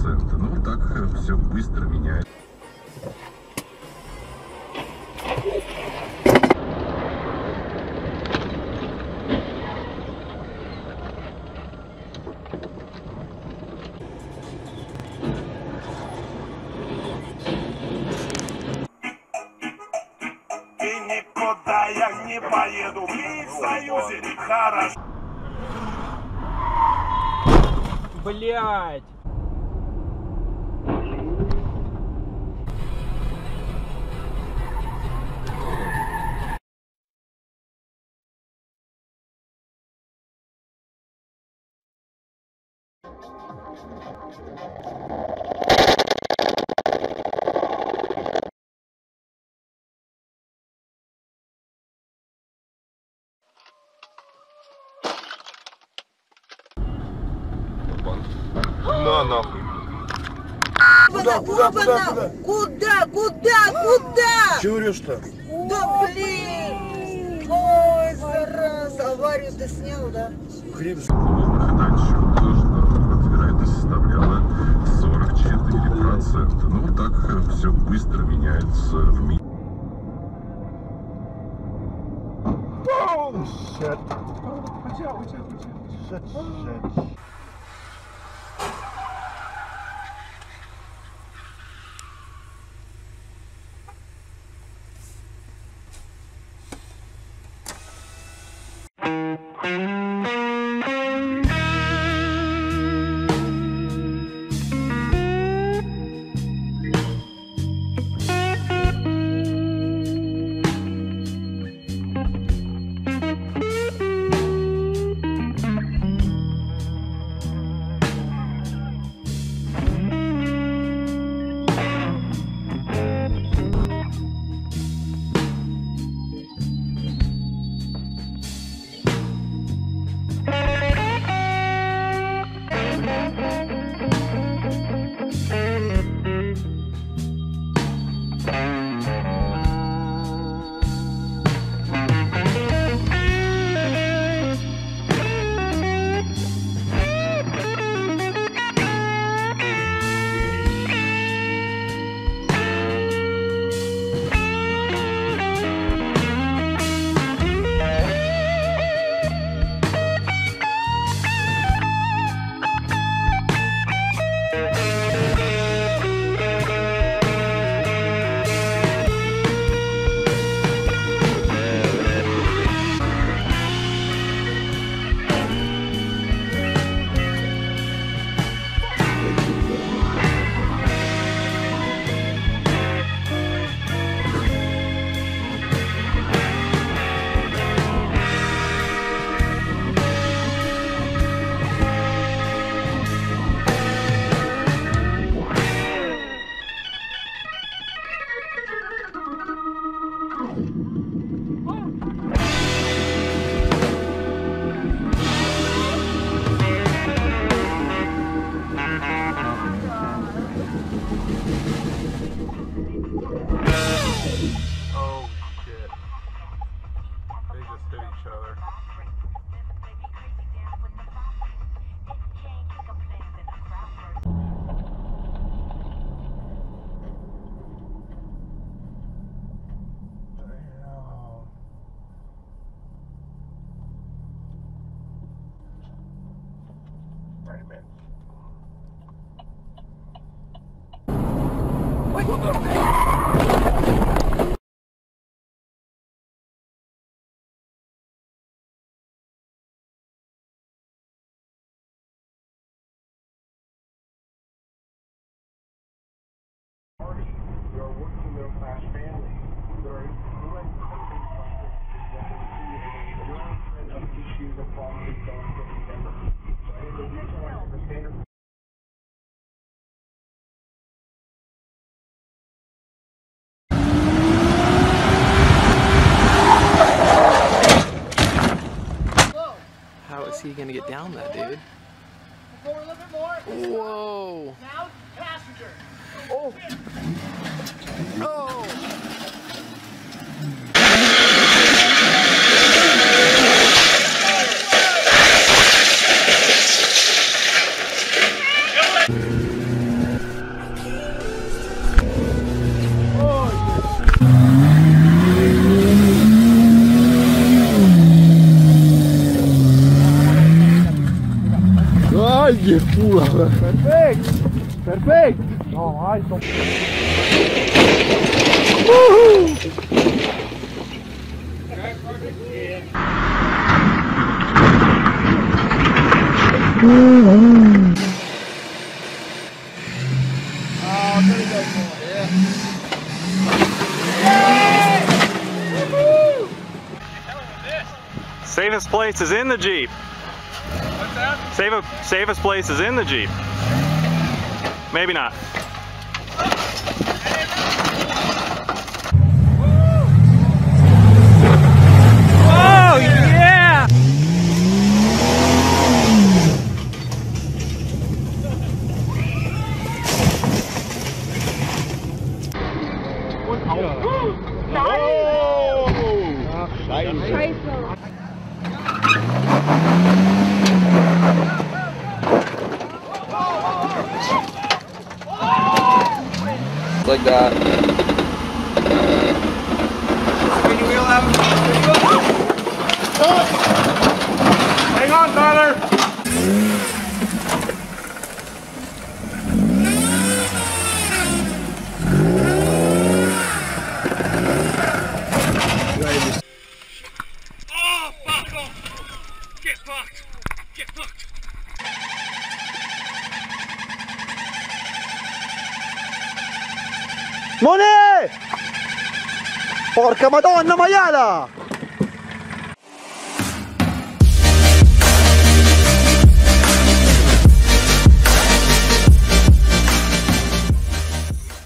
3%. Ну вот так все быстро меняет. И никуда я не поеду, мы в союзе, хорошо. Блять! На нахуй. Куда? Чего врешь-то? Да блин! Ой, зараза! Аварию ты снял, да? Хрен. Выхода отчет, что вероятность составляла 44%. Ну вот так все быстро меняется в мире. Shit. Shit. Oh shit. They just hit each other. Wait a minute. You're a working middle class family. There are issues and problems don't get together. And the reason why the standard How is he gonna get down that, dude? Forward a little bit more. Whoa! Now, passenger. Oh! Oh! Perfect! Perfect! No, hai sto... Safest place is in the Jeep. What's that? Safest place is in the Jeep. Maybe not. Oh, yeah! Like that. Hang on, Tyler. Oh, fuck off! Get fucked! Get fucked! Mone! Porca madonna maiala!